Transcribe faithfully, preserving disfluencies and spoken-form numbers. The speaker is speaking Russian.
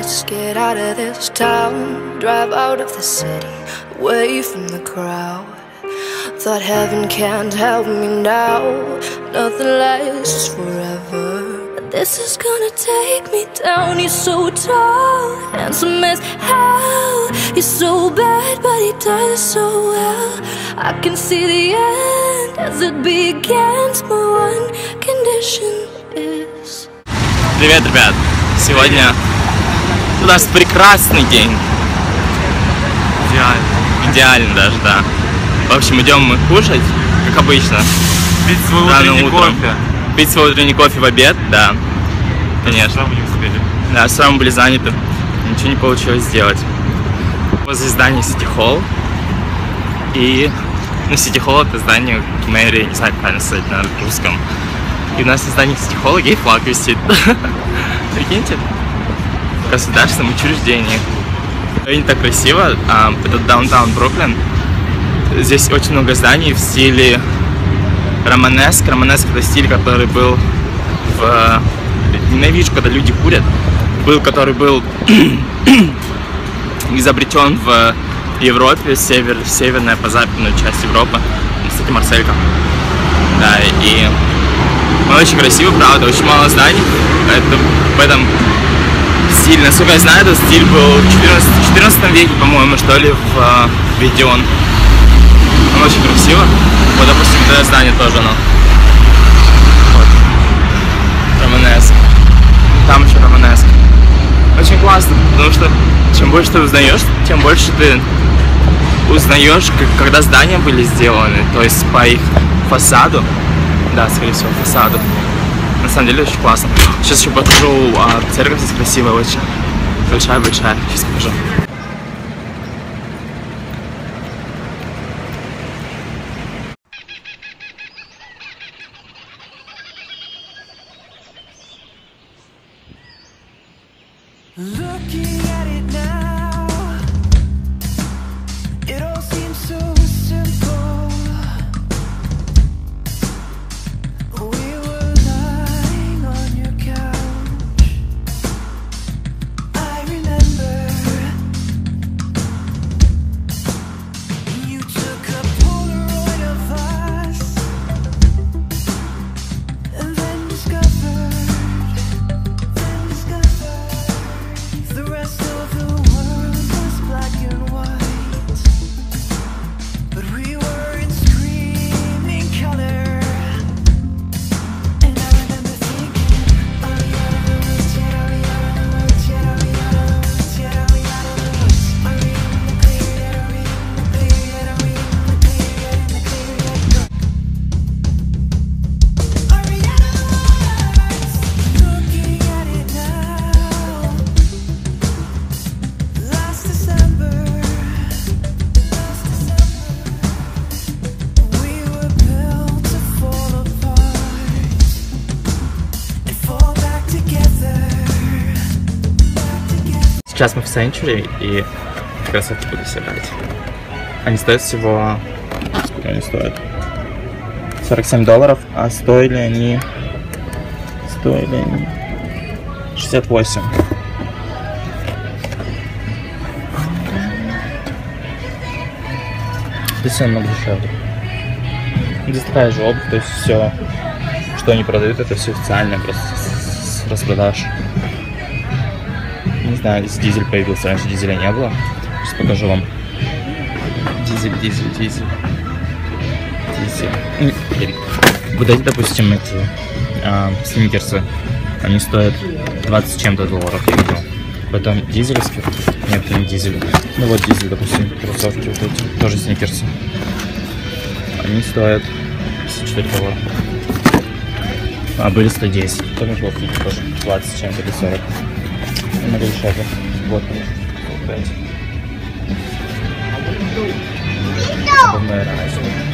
Let's get out of this town, drive out of the city, away from the crowd. Thought heaven can't help me now, nothing lasts forever. But this is gonna take me down. You're so tall, handsome as hell. You're so bad, but he does it so well. I can see the end as it begins. My one condition is... Привет, ребят! Сегодня у нас прекрасный день. Идеально. Идеально даже, да. В общем, идем мы кушать, как обычно. Пить свой утренний кофе. Пить свой утренний кофе в обед, да. Конечно. Сразу не успели. Да, сразу были заняты. Ничего не получилось сделать. Возле здания City Hall. И, ну, City Hall это здание мэрии, не знаю, как правильно сказать на русском. И у нас на здании City Hall гей-флаг висит. Прикиньте. Государственном учреждении. Не так красиво. Это даунтаун Бруклин. Здесь очень много зданий в стиле романеск. Романеск это стиль, который был в... Ненавижу, когда люди курят. Был, который был изобретен в Европе, север, северная по западную часть Европы. Кстати, Марселька. Да, и он очень красивый, правда, очень мало зданий. Это в этом стиле, насколько я знаю, этот стиль был в четырнадцатом веке, по-моему, что ли, введен. Он очень красиво. Вот, допустим, это здание тоже, оно. Вот. Романеск. Там еще романеск. Очень классно, потому что чем больше ты узнаешь, тем больше ты узнаешь, когда здания были сделаны, то есть по их фасаду. Да, скорее всего, фасаду. На самом деле очень классно. Сейчас еще покажу, а, церковь здесь красивая очень. Большая-большая. Сейчас покажу. Looking at it now, it all seems so simple. We were lying on your couch. I remember you took a Polaroid of us, and then discovered, then discovered the rest of the world was black and white, but we were in screaming color. And I remember thinking, are we out of the woods yet? Are we out of the woods yet? Are we out of the woods yet? Are we out of the woods? Are we in the clear yet? Are we in the clear yet? Are we in the clear yet? In the clear yet? Are we out of the woods? Looking at it now. Last December, last December, we were built to fall apart and fall back together, back together. Сейчас мы в Century и как раз это буду собирать. Они стоят всего... Сколько они стоят? сорок семь долларов, а стоили они... Стоили они... шестьдесят восемь. Здесь намного дешевле. Здесь такая же обувь, то есть все, что они продают, это все официальное, просто с, с распродаж. Не знаю, здесь дизель появился, раньше дизеля не было. Сейчас покажу вам. Дизель, дизель, дизель. Дизель. Вот эти, допустим, эти а, сникерсы, они стоят двадцать с чем-то долларов, я видел. Потом дизельские. Нет, это не дизель. Ну вот дизель, допустим, кроссовки вот эти, тоже сникерсы. Они стоят пятьдесят четыре доллара. А были сто десять. Тоже плохие, тоже двадцать с чем-то или сорок. Много дешевле. Вот, пять. Подобная разница.